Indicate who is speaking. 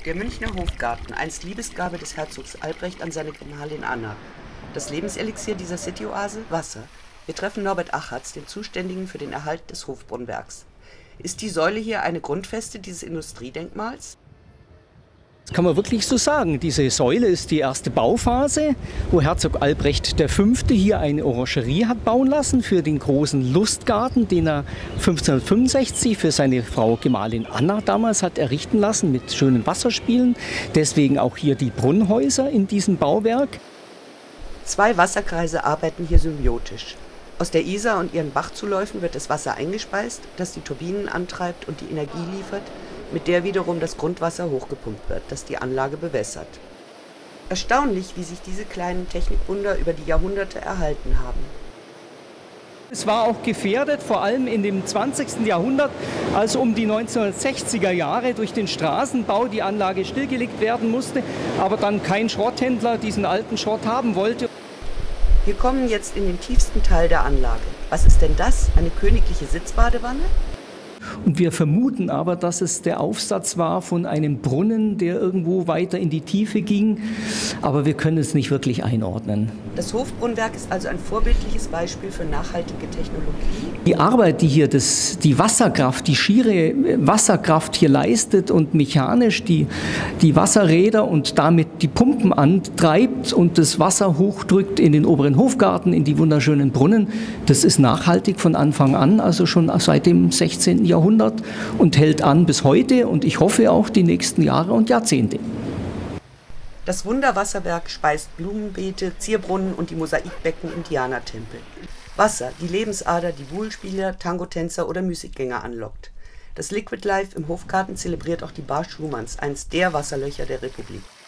Speaker 1: Der Münchner Hofgarten, einst Liebesgabe des Herzogs Albrecht an seine Gemahlin Anna. Das Lebenselixier dieser Cityoase? Wasser. Wir treffen Norbert Achatz, den Zuständigen für den Erhalt des Hofbrunnwerks. Ist die Säule hier eine Grundfeste dieses Industriedenkmals?
Speaker 2: Das kann man wirklich so sagen. Diese Säule ist die erste Bauphase, wo Herzog Albrecht V. hier eine Orangerie hat bauen lassen für den großen Lustgarten, den er 1565 für seine Frau Gemahlin Anna damals hat errichten lassen mit schönen Wasserspielen. Deswegen auch hier die Brunnenhäuser in diesem Bauwerk.
Speaker 1: Zwei Wasserkreise arbeiten hier symbiotisch. Aus der Isar und ihren Bachzuläufen wird das Wasser eingespeist, das die Turbinen antreibt und die Energie liefert, mit der wiederum das Grundwasser hochgepumpt wird, das die Anlage bewässert. Erstaunlich, wie sich diese kleinen Technikwunder über die Jahrhunderte erhalten haben.
Speaker 2: Es war auch gefährdet, vor allem in dem 20. Jahrhundert, als um die 1960er Jahre durch den Straßenbau die Anlage stillgelegt werden musste, aber dann kein Schrotthändler diesen alten Schrott haben wollte.
Speaker 1: Wir kommen jetzt in den tiefsten Teil der Anlage. Was ist denn das? Eine königliche Sitzbadewanne?
Speaker 2: Und wir vermuten aber, dass es der Aufsatz war von einem Brunnen, der irgendwo weiter in die Tiefe ging. Aber wir können es nicht wirklich einordnen.
Speaker 1: Das Hofbrunnwerk ist also ein vorbildliches Beispiel für nachhaltige Technologie.
Speaker 2: Die Arbeit, die hier die Wasserkraft, die schiere Wasserkraft hier leistet und mechanisch die Wasserräder und damit die Pumpen antreibt und das Wasser hochdrückt in den oberen Hofgarten, in die wunderschönen Brunnen, das ist nachhaltig von Anfang an, also schon seit dem 16. Jahrhundert und hält an bis heute und ich hoffe auch die nächsten Jahre und Jahrzehnte.
Speaker 1: Das Wunderwasserwerk speist Blumenbeete, Zierbrunnen und die Mosaikbecken Indianertempel. Wasser, die Lebensader, die Buhlspieler, Tangotänzer oder Musikgänger anlockt. Das Liquid Life im Hofgarten zelebriert auch die Bar Schumanns, eines der Wasserlöcher der Republik.